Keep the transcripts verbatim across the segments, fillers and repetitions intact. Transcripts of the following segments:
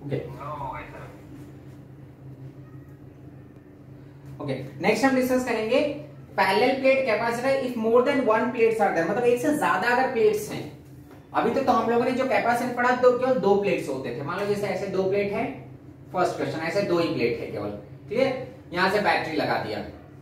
Okay okay next हम discuss करेंगे parallel plate capacitor if more than one plates are there, मतलब एक से ज्यादा अगर प्लेट्स हैं। अभी तक तो, तो हम लोगों ने जो कैपेसिटर पढ़ा तो केवल दो प्लेट्स होते थे। मान लो जैसे ऐसे दो प्लेट है, फर्स्ट क्वेश्चन ऐसे दो ही प्लेट है केवल, ठीक है। यहां से बैटरी लगा दिया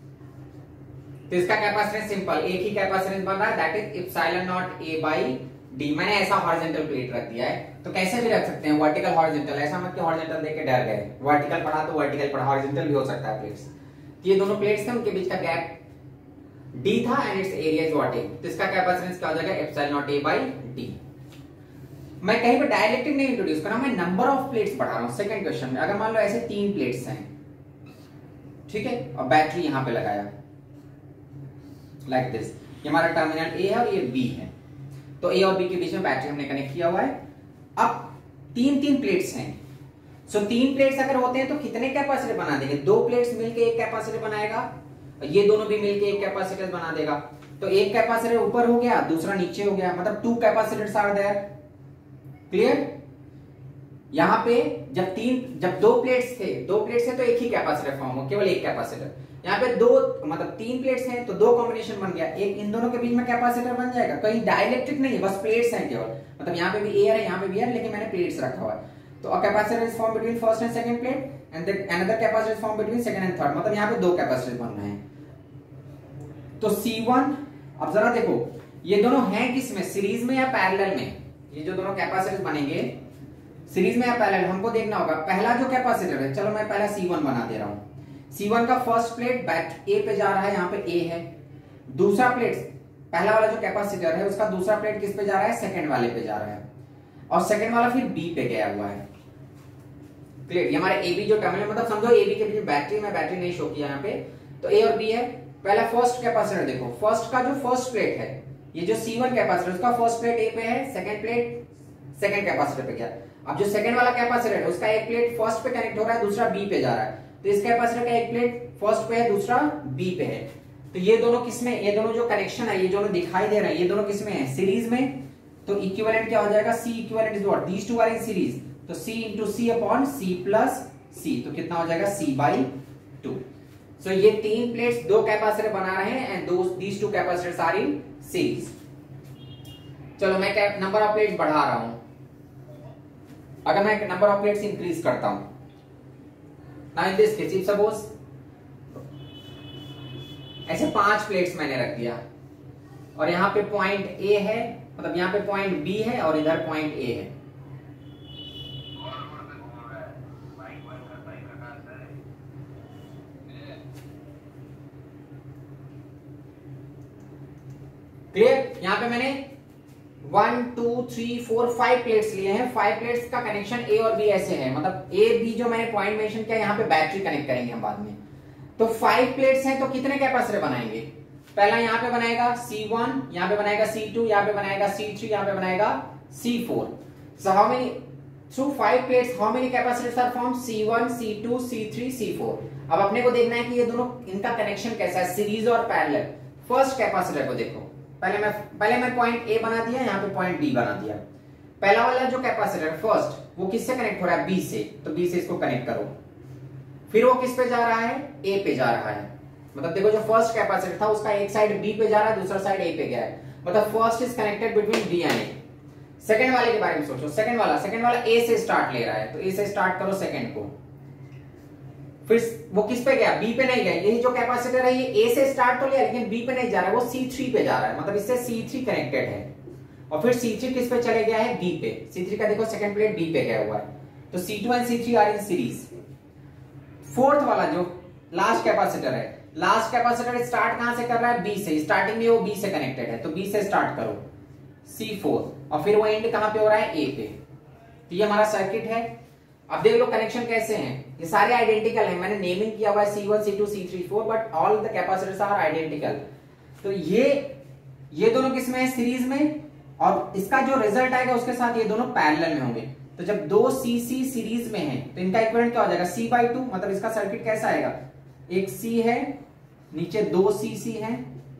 तो इसका कैपेसिटेंस सिंपल एक ही कैपेसिटेंस बन रहा है, that is epsilon naught A by D. मैंने ऐसा हॉरिजॉन्टल प्लेट रख दिया है, तो कैसे भी रख सकते हैं, वर्टिकल हॉरिजॉन्टल। ऐसा मत कि हॉरिजॉन्टल देख के डर गए, वर्टिकल पढ़ा तो वर्टिकल पढ़ा, हॉरिजॉन्टल भी हो सकता है प्लेट्स। ये दोनों प्लेट्स थे, उनके बीच का गैप डी था and its area is what A, तो इसका कैपेसिटेंस क्या हो जाएगा, epsilon naught A by D. मैं कहीं पर डाइलेक्ट्रिक नहीं इंट्रोड्यूस कर रहा हूं, मैं नंबर ऑफ प्लेट्स पढ़ा रहा हूं। सेकंड क्वेश्चन में अगर मान लो ऐसे तीन प्लेट्स हैं, ठीक है, और बैटरी यहां पे लगाया लाइक like दिस, ये हमारा टर्मिनल ए है और ये बी है, तो ए और बी के बीच में बैटरी हमने कनेक्ट किया हुआ है। अब तीन तीन प्लेट्स हैं, सो so, तीन प्लेट्स अगर होते हैं तो कितने कैपेसिटर बना देंगे, दो प्लेट्स मिलके एक कैपेसिटर बनाएगा, ये दोनों भी मिलके एक कैपेसिटर बना देगा। तो एक कैपेसिटर ऊपर हो गया, दूसरा नीचे हो गया, मतलब two capacitors are there. Clear? यहां पे जब तीन जब दो प्लेट्स थे दो प्लेट्स है तो एक ही कैपेसिटर फॉर्म हो, केवल एक कैपेसिटर। यहाँ पे दो मतलब तीन प्लेट्स हैं तो दो कॉम्बिनेशन बन गया, एक इन दोनों के बीच में कैपेसिटर बन जाएगा। कहीं डाइलेक्ट्रिक नहीं है, बस प्लेट्स हैं केवल, मतलब यहाँ पे भी एयर है यहाँ पे भी एयर, लेकिन मैंने प्लेट्स रखा हुआ है। तो a capacitor is form between first and second plate and then another capacitor is form between second and third, मतलब यहाँ पे दो कैपेसिटर बन रहे हैं। तो सी वन, अब जरा देखो ये दोनों हैं किसमें, सीरीज में या पैरेलल में। ये जो दोनों कैपेसिटर बनेंगे सीरीज में या पैरेलल, हमको देखना होगा। पहला जो कैपेसिटर है, चलो मैं पहला सी वन बना दे रहा हूं। सी वन का फर्स्ट प्लेट बैट ए पे जा रहा है, यहाँ पे ए है। दूसरा प्लेट, पहला वाला जो कैपेसिटर है उसका दूसरा प्लेट किस पे जा रहा है, सेकंड वाले पे जा रहा है, और सेकंड वाला फिर बी पे गया हुआ है। क्लियर? ये हमारे ए बी जो टर्मिनल, मतलब समझो ए बी के बीच बैटरी में बैटरी नहीं शो किया यहाँ पे, तो ए और बी है। पहला फर्स्ट कैपेसिटर देखो, फर्स्ट का जो फर्स्ट प्लेट है, ये जो सी वन कैपेसिटर उसका फर्स्ट प्लेट ए पे है, सेकंड प्लेट सेकंड कैपेसिटर पे गया। अब जो सेकंड वाला कैपेसिटर है उसका एक प्लेट फर्स्ट पे कनेक्ट हो रहा है, दूसरा बी पे जा रहा है, तो इस कैपेसिटर का एक प्लेट फर्स्ट पे है, दूसरा बी पे है। तो ये दोनों किसमें, ये दोनों जो कनेक्शन है, ये दोनों दिखाई दे रहा है, ये दोनों किसमें है, सीरीज में। तो इक्विवेलेंट क्या हो जाएगा, C equivalent is what, these two are in series, तो C into C upon C plus C, तो कितना हो जाएगा, सी बाई टू। सो ये तीन प्लेट्स दो कैपेसिटर बना रहे हैं एंड दो these two capacitors are in series. चलो मैं नंबर ऑफ प्लेट्स बढ़ा रहा हूं, अगर मैं नंबर ऑफ प्लेट्स इंक्रीज करता हूं, now in this case if suppose ऐसे पांच प्लेट्स मैंने रख दिया और यहां पे पॉइंट ए है, मतलब यहां पे पॉइंट बी है और इधर पॉइंट ए है। क्लियर? यहां पे मैंने one two three four five plates लिए हैं। फाइव प्लेट्स का कनेक्शन ए और बी ऐसे है, मतलब ए बी जो मैंने पॉइंट मेंशन किया, यहाँ पे बैटरी कनेक्ट करेंगे हम बाद में। तो फाइव प्लेट्स हैं तो कितने कैपेसिटर बनाएंगे, पहला यहाँ पे बनाएगा सी वन, यहाँ पे बनाएगा सी टू, यहाँ पे बनाएगा सी थ्री, यहाँ पे बनाएगा C four. So how many, through five plates how many capacitors are form, C one, C two, C three, C four. अब अपने को देखना है कि ये दोनों इनका कनेक्शन कैसा है, सीरीज और पैरेलल। फर्स्ट कैपेसिटर को देखो, पहले मैं पहले मैं पॉइंट ए बना दिया, यहाँ पे पॉइंट बी बना दिया। पहला वाला जो कैपेसिटर फर्स्ट, वो किससे कनेक्ट हो रहा है, बी से, तो बी से इसको कनेक्ट करो। फिर वो किस पे जा रहा है, ए पे जा रहा है, मतलब देखो जो फर्स्ट कैपेसिटर था उसका एक साइड बी पे जा रहा है, दूसरा साइड ए पे गया है, मतलब first is connected between B and A. Second वाले के बारे में सोचो, सेकंड वाला सेकंड वाला ए से स्टार्ट ले रहा है, तो ए से स्टार्ट करो सेकंड को। फिर वो किस पे गया, बी पे नहीं गया। यही जो कैपेसिटर है ये ए से स्टार्ट तो लिया लेकिन बी पे नहीं जा रहा है, वो सी थ्री पे जा रहा है, मतलब इससे सी थ्री कनेक्टेड है। और फिर सी थ्री किस पे चले गया है, बी पे। सी थ्री का देखो सेकंड प्लेट बी पे गया हुआ है, तो C two and C three are in series. Fourth वाला जो लास्ट कैपेसिटर है, लास्ट कैपेसिटर स्टार्ट कहां से कर रहा है, बी से। स्टार्टिंग में वो बी से कनेक्टेड है, तो बी से स्टार्ट करो, सी फोर, और फिर वो एंड कहां पे हो रहा है, ए पे। तो ये हमारा सर्किट है। अब देख लो कनेक्शन कैसे हैं, ये सारे आइडेंटिकल हैं। मैंने नेमिंग किया हुआ है C one, C two, C three, four, but all the capacitors are identical. तो ये ये दोनों किसमें है, सीरीज में, और इसका जो रिजल्ट आएगा उसके साथ ये दोनों पैरेलल में होंगे। तो जब दो सी सी सीरीज में है तो इनका इक्विवेलेंट क्या हो जाएगा, सी बाई टू, मतलब इसका सर्किट कैसा आएगा, एक सी है, नीचे दो सी सी है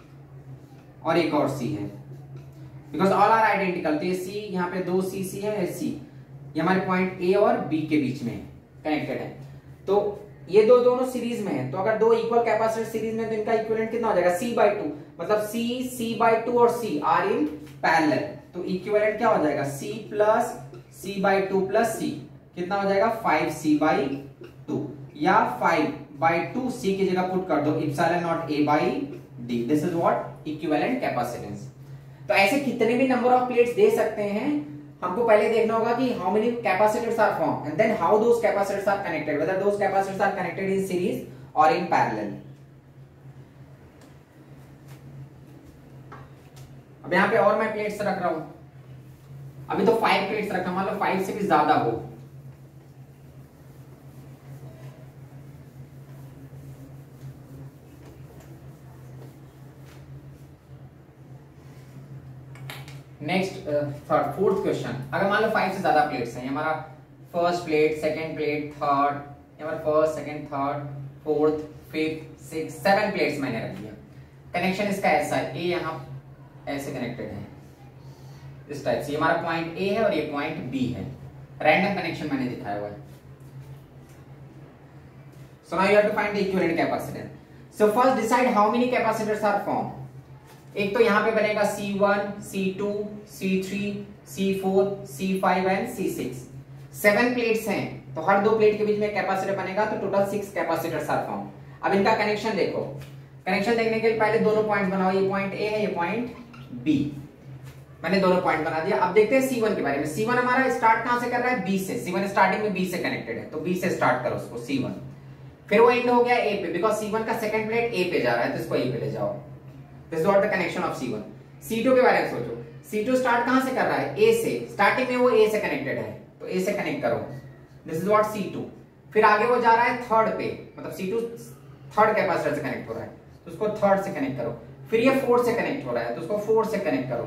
और एक और सी है, बिकॉज ऑल आर आइडेंटिकल। तो ये सी, यहाँ पे दो सी सी है, सी, ये हमारे पॉइंट ए और बी के बीच में कनेक्टेड है। तो ये दो दोनों सीरीज में है, तो अगर दो इक्वल कैपेसिटर सीरीज में तो इनका इक्विवेलेंट कितना हो जाएगा सी बाई टू, मतलब सी सी बाई टू और सी आर इन पैरेलल, तो इक्विवेलेंट क्या हो जाएगा C plus C by two plus C, कितना हो जाएगा फाइव सी बाई टू, या फाइव बाई टू सी की जगह पुट कर दो epsilon naught A by D, this is what equivalent capacitance. तो ऐसे कितने भी नंबर ऑफ प्लेट्स दे सकते हैं, हमको पहले देखना होगा कि how many capacitors are form and then how those capacitors are connected, whether those capacitors are connected in series और इन पैरेलल। अब यहां पे और मैं प्लेट्स रख रहा हूं, अभी तो फाइव प्लेट्स रखा, मान लो फाइव से भी ज्यादा हो, नेक्स्ट थर्ड फोर्थ क्वेश्चन, अगर मान लो फाइव से ज्यादा प्लेट्स हैं, हमारा first plate, second plate, third, हमारा first second third fourth fifth six seven plates मैंने रख दिया, कनेक्शन इसका ऐसा है, ए यहाँ ऐसे कनेक्टेड है इस टाइप से, हमारा पॉइंट ए है और ये पॉइंट बी है, रैंडम कनेक्शन मैंने दिखाया हुआ है। So now you have to find the equivalent capacitance. So first decide how many capacitors are form. एक तो यहां पे बनेगा C one, C two, C three, C four, C five and C six. Seven plates हैं तो हर दो plate के बीच में कैपेसिटर बनेगा, तो total six capacitors are form. अब इनका कनेक्शन देखो, कनेक्शन देखने के लिए पहले दोनों पॉइंट बनाओ, ये पॉइंट ए है, ये पॉइंट बी, मैंने दोनों पॉइंट बना दिया। अब देखते हैं सी वन के बारे में। सी वन हमारा स्टार्ट कहां से कर रहा है, बी से, सी वन स्टार्टिंग में बी से कनेक्टेड है, तो बी से स्टार्ट करो उसको सी वन, फिर वो एंड हो गया ए पे, बिकॉज सी वन का सेकंड प्लेट ए पे जा रहा है, तो इसको ए पे ले जाओ। This is what the connection of C one. C two के बारे में सोचो, सी टू स्टार्ट कहां से कर रहा है, ए से, स्टार्टिंग में वो ए से कनेक्टेड है, तो ए से कनेक्ट करो, this is what C two. फिर आगे वो जा रहा है थर्ड पे, मतलब सी टू थर्ड कैपेसिटर से कनेक्ट हो रहा है, तो उसको थर्ड से कनेक्ट करो। फिर ये फोर्थ से कनेक्ट हो रहा है, तो उसको फोर्थ से कनेक्ट करो।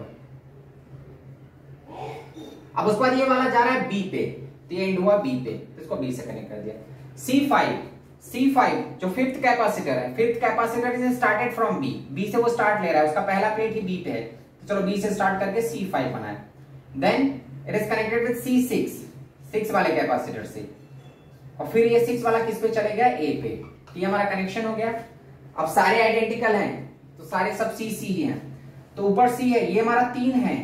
अब उसके बाद ये वाला जा रहा है बी पे, तो ये एंड हुआ बी पे, तो इसको बी से कनेक्ट कर दिया। सी फाइव, सी फाइव जो फिफ्थ कैपेसिटर है, fifth capacitor is started from B, B से वो स्टार्ट ले रहा है, उसका पहला प्लेट ही बी पे है, तो चलो बी से स्टार्ट करके सी फाइव बनाए। Then it is connected with C six, six वाले कैपेसिटर से, और फिर ये सिक्स वाला किस पे चले गया, ए पे, तो ये हमारा कनेक्शन हो गया। अब सारे आइडेंटिकल हैं, तो सारे सब सी सी ही हैं, तो ऊपर सी है, ये हमारा तीन है,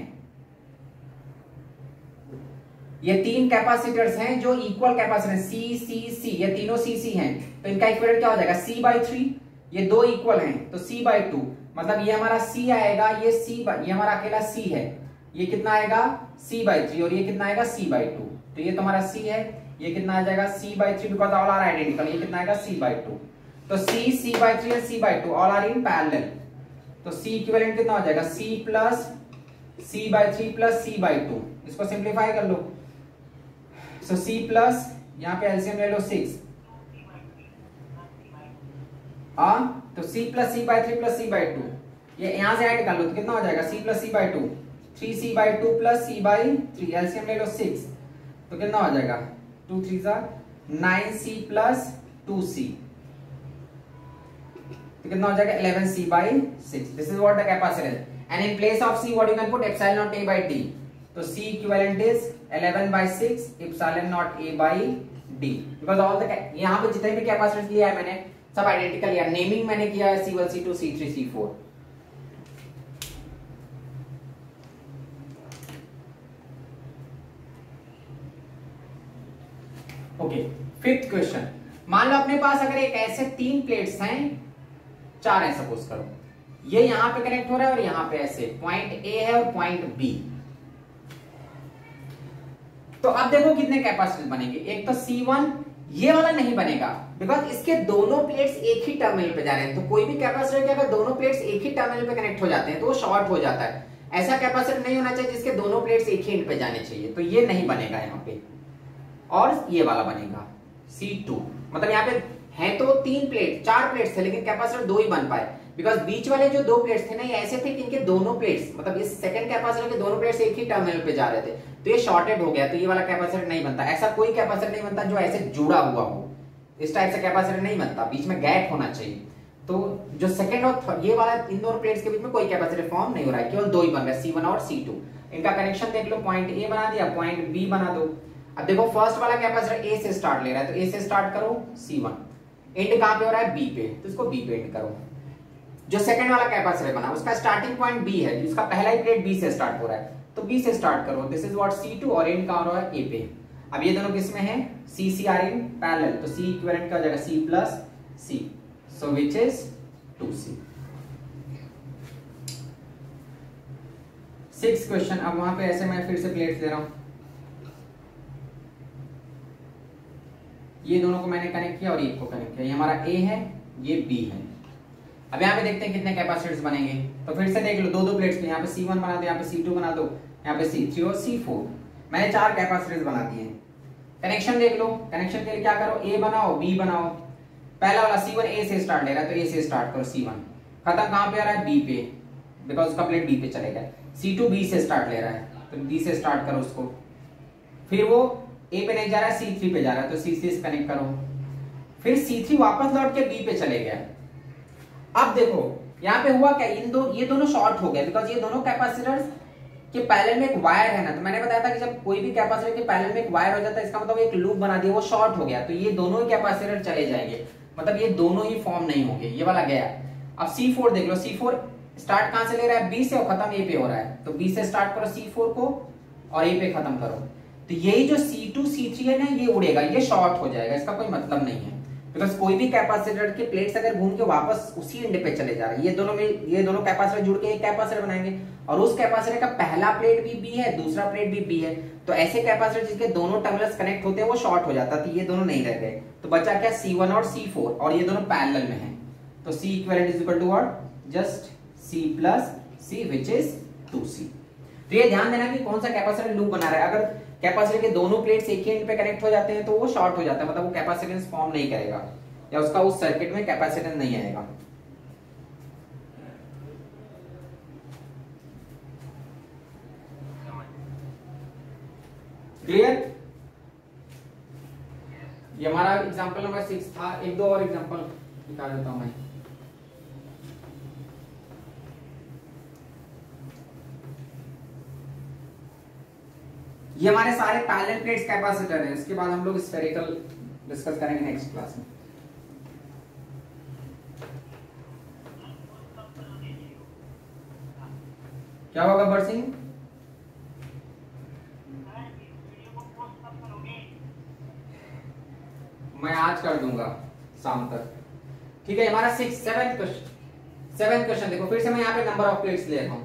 ये तीन कैपेसिटर्स हैं जो इक्वल कैपेसिटर सी सी सी, ये तीनों सी सी हैं, तो इनका इक्विवेलेंट क्या हो जाएगा, सी बाई थ्री, ये दो इक्वल हैं तो सी बाई टू, मतलब ये हमारा सी आएगा, ये सी ये हमारा अकेला सी है, ये कितना आएगा सी बाई थ्री, और ये कितना आएगा सी बाई टू, तो ये तुम्हारा सी है, ये कितना आ जाएगा C by three, because all are identical, ये कितना आएगा सी बाई टू, तो C C by three and C by two all are in parallel, तो सी इक्विवेलेंट कितना हो जाएगा, C plus C by three plus C by two, इसको simplify कर लो। सो सी प्लस, यहां पे एलसीएम ले लो सिक्स, हाँ तो C plus C by three plus C by two, ये यहां से ऐड कर लो तो कितना हो जाएगा, C plus C by two, three C by two plus C by three, LCM ले लो सिक्स, तो कितना हो जाएगा, टू थ्री सा nine C plus two C, तो कितना हो जाएगा eleven C by six. This is what the capacitance, and in place of C what you can put epsilon naught A by D, तो C equivalent is eleven by six epsilon not A by D, because all the यहां पे जितने भी capacitors लिया है मैंने सब identical या नेमिंग मैंने किया है C one C two C three C four. Okay, fifth question, मान लो अपने पास अगर एक ऐसे तीन प्लेट्स हैं, चार है सपोज करो, ये यहां पे कनेक्ट हो रहा है और यहां पे ऐसे पॉइंट ए है और पॉइंट बी, तो अब देखो कितने कैपेसिटर बनेंगे। एक तो सी वन, ये वाला नहीं बनेगा बिकॉज इसके दोनों प्लेट्स एक ही टर्मिनल पे जा रहे हैं, तो कोई भी कैपेसिटर के अगर दोनों प्लेट्स एक ही टर्मिनल पे कनेक्ट हो जाते हैं तो वो शॉर्ट हो जाता है। ऐसा कैपेसिटर नहीं होना चाहिए जिसके दोनों प्लेट्स एक ही एंड पे जाने चाहिए, तो ये नहीं बनेगा यहाँ पे, और ये वाला बनेगा सी टू, मतलब यहाँ पे है तो तीन प्लेट, चार प्लेट्स थे लेकिन कैपेसिटर दो ही बन पाए, बिकॉज बीच वाले जो दो प्लेट्स थे ना ये ऐसे थे कि इनके दोनों प्लेट्स, मतलब इस सेकंड कैपेसिटर के दोनों प्लेट्स एक ही टर्मिनल पे जा रहे थे, तो ये शॉर्टेड हो गया, तो ये वाला कैपेसिटर नहीं बनता। ऐसा कोई कैपेसिटर नहीं बनता जो ऐसे जुड़ा हुआ हो, इस टाइप से कैपेसिटर नहीं बनता, बीच में गैप होना चाहिए। तो जो सेकंड और थर्ड ये वाला इन दोनों प्लेट्स के बीच में कोई कैपेसिटर फॉर्म नहीं हो रहा है, केवल दो ही बन रहा है, सी वन और सी टू। इनका कनेक्शन देख लो, पॉइंट ए बना दिया, पॉइंट बी बना दो। अब देखो फर्स्ट वाला कैपेसिटर ए से स्टार्ट ले रहा है, तो ए से स्टार्ट करो सी वन, एंड कहां पे हो रहा है बी पे, तो इसको बी पे एंड करो। जो सेकंड वाला कैपेसिटर बना उसका स्टार्टिंग पॉइंट बी है, जिसका पहला ही प्लेट बी से स्टार्ट हो रहा है, तो बी से स्टार्ट करो। This is what C two, और एंड कहां हो रहा है ए पे। अब ये दोनों किस में है, सी सी आर इन पैरेलल, तो सी इक्विवेलेंट का हो जाएगा C plus C, so which is two C. Six question, अब वहां पे ऐसे मैं फिर से प्लेट्स दे रहा हूं, ये दोनों को मैंने कनेक्ट किया और एक को कनेक्ट किया, ये हमारा ए है ये बी है। अब यहाँ पे देखते हैं कितने कैपेसिटर्स बनेंगे, तो फिर से देख लो, दो दो प्लेट्स पे, यहाँ पे सी वन बना दो, यहाँ पे सी टू बना दो, यहाँ पे सी थ्री और सी फोर, मैंने चार कैपेसिटर्स बना दिए हैं। कनेक्शन देख लो, कनेक्शन के लिए क्या करो, ए बनाओ बी बनाओ। पहला वाला सी वन ए से स्टार्ट ले रहा है, तो ए से स्टार्ट करो सी वन, खत्म कहां पे आ रहा है बी पे, बिकॉज उसका प्लेट बी पे चलेगा। सी टू बी से स्टार्ट ले रहा है, तो बी से स्टार्ट करो उसको, फिर वो ए पे नहीं जा रहा है सी थ्री पे जा रहा है, तो सी से कनेक्ट करो, फिर सी थ्री वापस लौट के बी पे चले गया। अब देखो यहाँ पे हुआ क्या, इन दो ये दोनों शॉर्ट हो गए, बिकॉज ये दोनों कैपेसिटर्स के पैरेलल में एक वायर है ना, तो मैंने बताया था कि जब कोई भी कैपेसिटर के पैरेलल में एक वायर हो जाता है, इसका मतलब एक लूप बना दिया, वो शॉर्ट हो गया, तो ये दोनों ही कैपेसिटर चले जाएंगे, मतलब ये दोनों ही फॉर्म नहीं होंगे, ये वाला गया। अब सी फोर देख लो, सी फोर स्टार्ट कहां से ले रहा है बी से और खत्म ए पे हो रहा है, तो बी से स्टार्ट करो सी फोर को और ए पे खत्म करो, तो यही जो सी टू सी थ्री है ना ये उड़ेगा, ये शॉर्ट हो जाएगा, इसका कोई मतलब नहीं है, बिकॉज कोई भी कैपेसिटर के प्लेट्स अगर घूम के वापस उसी एंड पे चले जा रहे हैं, ये दोनों में ये दोनों कैपेसिटर जुड़ के एक कैपेसिटर बनाएंगे, और उस कैपेसिटर का पहला प्लेट भी बी है दूसरा प्लेट भी बी है, तो ऐसे कैपेसिटर जिसके दोनों टर्मिनल्स कनेक्ट होते हैं वो शॉर्ट हो जाता है, तो ये दोनों नहीं रह गए, तो बचा क्या सी वन और सी फोर, और ये दोनों पैरेलल में है, तो C equivalent is equal to what, just C plus C which is two C. तो ये ध्यान देना कि कौन सा कैपेसिटर लूप बना रहा है, अगर कैपेसिटर के दोनों प्लेट्स एक ही एंड पे कनेक्ट हो जाते हैं तो वो शॉर्ट हो जाता है, मतलब वो कैपेसिटेंस फॉर्म नहीं करेगा, या उसका उस सर्किट में कैपेसिटेंस नहीं आएगा। क्लियर? ये हमारा एग्जांपल नंबर सिक्स था, एक दो और एग्जांपल निकाल देता हूं मैं। ये हमारे सारे पैरेलल प्लेट्स कैपेसिटर हैं, इसके बाद हम लोग स्फेरिकल डिस्कस करेंगे नेक्स्ट क्लास में। क्या होगा गब्बर सिंह? मैं आज कर दूंगा शाम तक, ठीक है। हमारा six seven question seven question देखो, फिर से मैं यहाँ पे नंबर ऑफ प्लेट्स ले रहा हूं,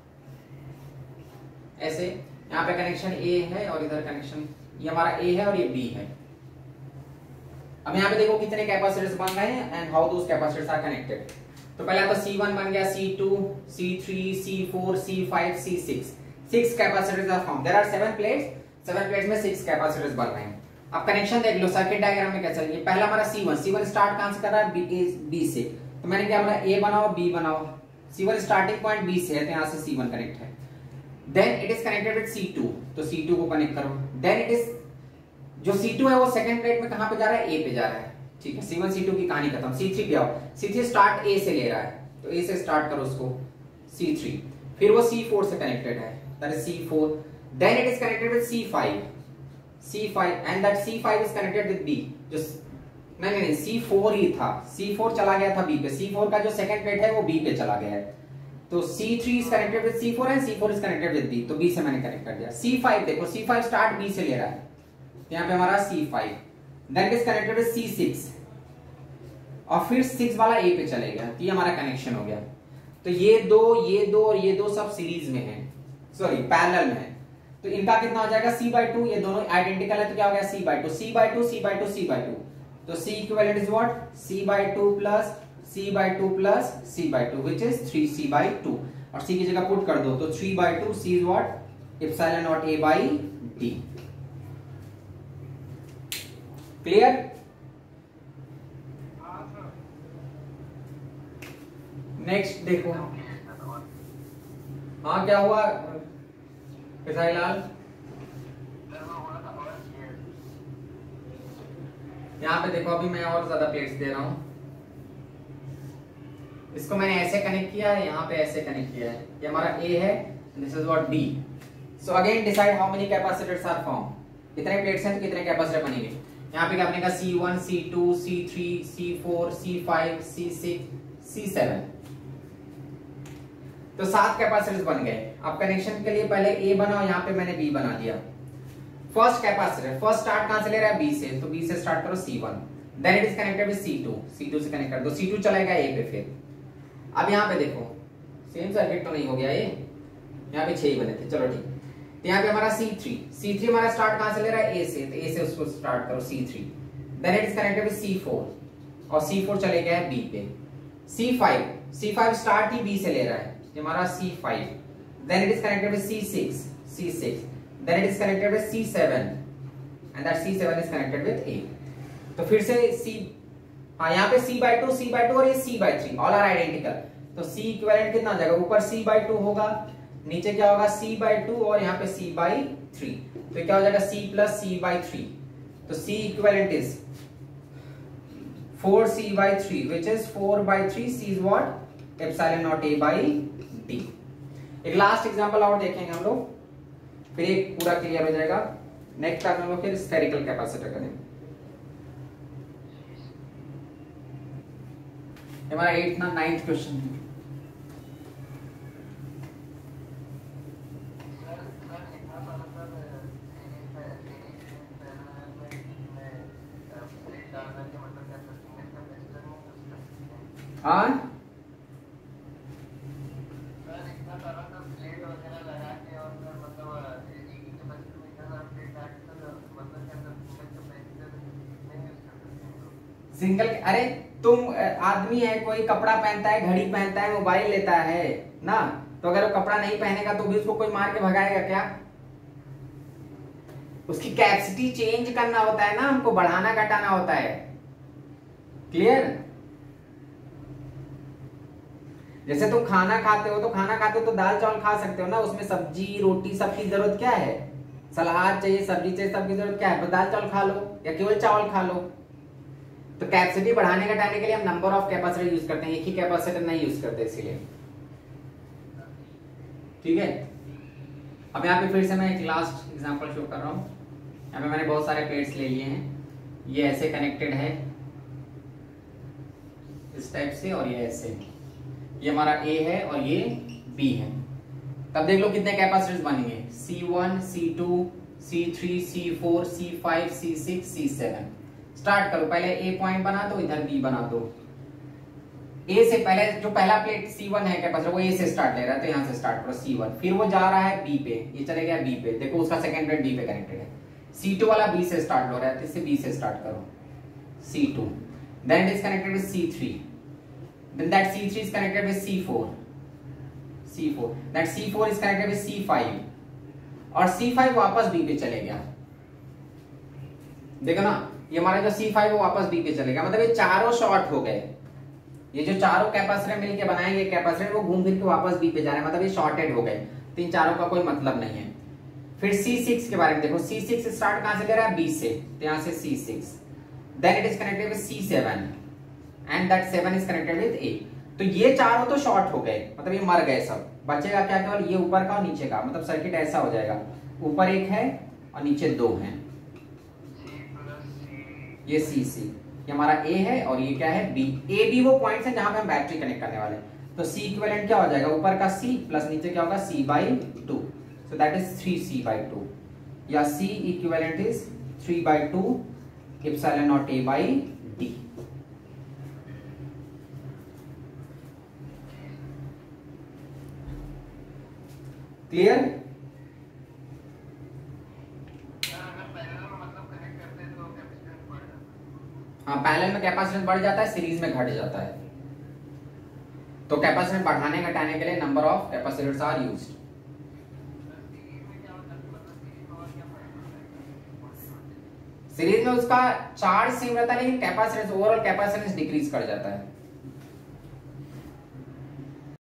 ऐसे यहाँ पे कनेक्शन ए है और इधर कनेक्शन, ये हमारा ए है और ये बी है। अब यहाँ पे देखो कितने कैपेसिटर्स बन रहे हैं and how those capacitors are connected. तो पहला तो सी वन बन गया, C two, C three, C four, C five, C six, six capacitors are form. There are seven plates, seven plates में सिक्स कैपेसिटर्स बन रहे हैं। अब कनेक्शन देख लो सर्किट डायग्राम में कैसा है। पहला हमारा C one, C one start कहां से कर रहा है, बी, बी से, तो मैंने क्या बोला ए बनाओ बी बनाओ, C one starting point B से है, तो यहाँ से सी वन कनेक्ट है। Then it is connected with C two, तो सी टू को कनेक्ट करो। देन इट इज, जो सी टू है वो सेकंड प्लेट में कहां पे जा रहा है, ए पे जा रहा है, ठीक है। सी वन सी टू की कहानी खत्म। सी थ्री पे आओ, सी थ्री स्टार्ट ए से ले रहा है, तो ए से स्टार्ट करो उसको, सी थ्री, फिर वो सी फोर से कनेक्टेड है, that is C four. Then it is connected with C five, C five and that C five is connected with B, जो नहीं नहीं सी फोर ही था, सी फोर चला गया था बी पे, सी फोर का जो सेकंड प्लेट है वो बी पे चला गया है, तो C three is connected with C four and C four is connected with B, तो बी से मैंने कनेक्ट कर दिया। सी फाइव देखो, सी फाइव स्टार्ट बी से ले रहा है, यहाँ पे हमारा C five, then it is connected with C six, और फिर सिक्स वाला ए पे चले गया, तो ये हमारा कनेक्शन हो गया। तो ये दो, ये दो और ये दो सब सीरीज में है, सॉरी पैरेलल में है, तो इनका कितना हो जाएगा सी बाई टू, ये दोनों आइडेंटिकल है, तो क्या हो गया C by two, C by two, C by two, C by two, तो C equivalent is what, C by two plus C by two plus C by two which is three C by two, और C की जगह put कर दो, तो three by two, C is what epsilon naught A by D. Clear? Next देखो, हाँ क्या हुआ लाल, यहाँ पे देखो अभी मैं और ज्यादा प्लेट्स दे रहा हूं, इसको मैंने ऐसे कनेक्ट किया है, यहाँ पे ऐसे कनेक्ट किया है, ये हमारा ए है, this is what B. So again decide how many capacitors are form, कितने प्लेट्स हैं तो कितने कैपेसिटर बनेंगे। यहाँ पे क्या बनेगा C one, C two, C three, C four, C five, C six, C seven. तो सात कैपेसिटर्स बन गए। अब कनेक्शन के लिए पहले ए बना और यहाँ पे मैंने बी बना दिया। फर्स्ट कैपेसिटर, फर्स्ट स्टार्ट कहां से ले रहा है, बी से, तो बी से स्टार्ट करो C one, then it is connected with C two, C two से कनेक्ट कर दो, सी टू चलेगा ए पे। फिर अब यहाँ पे देखो सेम सर्किट तो नहीं हो गया ये, यहाँ पे छह ही बने थे, चलो ठीक। तो यहाँ पे हमारा सी थ्री, सी थ्री हमारा स्टार्ट कहां से ले रहा है, ए से, तो ए से उसको स्टार्ट करो C three, then it is connected with C four और सी फोर चले गया है बी पे। C five, C five start ही बी से ले रहा है, हमारा C five, then it is connected with C six, C six, then it is connected with C seven and that C seven is connected with A। तो फिर से C, हाँ यहाँ पे C by two, C by टू और ये C by three, all are identical। तो C इक्विवेलेंट कितना हो जाएगा, ऊपर C by टू होगा, नीचे क्या होगा C by टू और यहाँ पे C by थ्री, तो क्या हो जाएगा C plus C by three. तो C equivalent is four C by three which is four by three, C is what, epsilon naught A by D। एक लास्ट एग्जांपल और देखेंगे हम लोग, फिर एक पूरा क्लियर हो जाएगा। नेक्स्ट क्लास में हम लोग फिर स्फेरिकल कैपेसिटर करेंगे। हमारा एट ना नाइन्थ क्वेश्चन है। हाँ सिंगल, अरे तुम आदमी है, कोई कपड़ा पहनता है, घड़ी पहनता है, मोबाइल लेता है ना, तो अगर वो कपड़ा नहीं पहनेगा तो भी उसको कोई मार के भगाएगा क्या। उसकी कैपेसिटी चेंज करना होता है ना, हमको बढ़ाना घटाना होता है। क्लियर। जैसे तुम खाना खाते हो तो खाना खाते हो तो दाल चावल खा सकते हो ना, उसमें सब्जी रोटी सबकी जरूरत क्या है, सलाद चाहिए, सब्जी चाहिए, सबकी जरूरत क्या है, दाल चावल खा लो या केवल चावल खा लो। तो कैपेसिटी बढ़ाने घटाने के लिए हम नंबर ऑफ कैपेसिटर यूज करते हैं, एक ही कैपेसिटर नहीं यूज करते इसीलिए। ठीक है। अब यहाँ पे फिर से मैं एक लास्ट एग्जांपल शो कर रहा हूँ। यहाँ पे मैंने बहुत सारे प्लेट्स ले लिए हैं, ये ऐसे कनेक्टेड है इस टाइप से और ये ऐसे, ये हमारा ए है और ये बी है। तब देख लो कितने कैपेसिटर्स बनेंगे, C one, C two, C three, C four, C five, C six, C seven. Start करो, पहले ए पॉइंट बना दो, इधर बी बना दो। ए से पहले जो पहला प्लेट सी वन है कैपेसिटर, वो ए से स्टार्ट ले रहा है, तो यहाँ से स्टार्ट करो सी वन, फिर वो जा रहा है बी पे, ये चले गया बी पे, देखो उसका सेकंड प्लेट बी पे कनेक्टेड है। सी टू वाला बी से स्टार्ट हो रहा है, तो इससे बी से स्टार्ट करो, C two, then it is connected with C three, then that C three is connected with C four, C four, that C four is connected with C five और C five वापस B पे चले गया। देखो ना, ये हमारा जो C five वो वापस B पे चले गया, मतलब ये चारों शॉर्ट हो गए। ये जो चारों कैपेसिटर मिलके बनाएंगे कैपेसिटर, वो घूम फिर के वापस B पे जा रहे हैं, मतलब ये शॉर्टेड हो गए, तीन चारों का कोई मतलब नहीं है। फिर C सिक्स के बारे में देखो, C सिक्स स्टार्ट कहां से ले रहा है, B से, तो यहां से C six, then it is connected with C seven and that seven is connected with A। तो ये चारों तो शॉर्ट हो गए, मतलब ये मर गए सब, बचेगा क्या, केवल ये ऊपर का और नीचे का, मतलब सर्किट ऐसा हो जाएगा, ऊपर एक है और नीचे दो हैं, ये सी सी, ये हमारा A है और ये क्या है B। A B वो पॉइंट्स हैं जहां पे हम बैटरी कनेक्ट करने वाले हैं। तो C इक्विवेलेंट क्या हो जाएगा, ऊपर का C प्लस नीचे क्या होगा C by two, so that is three C by two, या C equivalent is three by two epsilon not A by D। Clear. हाँ, पैरेलल में कैपेसिटेंस बढ़ जाता है, सीरीज में घट जाता है। तो कैपेसिटेंस बढ़ाने घटाने के लिए number of capacitors are used. Series में उसका चार्ज सेम रहता है, लेकिन कैपेसिटेंस, ओवरऑल कैपेसिटेंस डिक्रीज कर जाता है।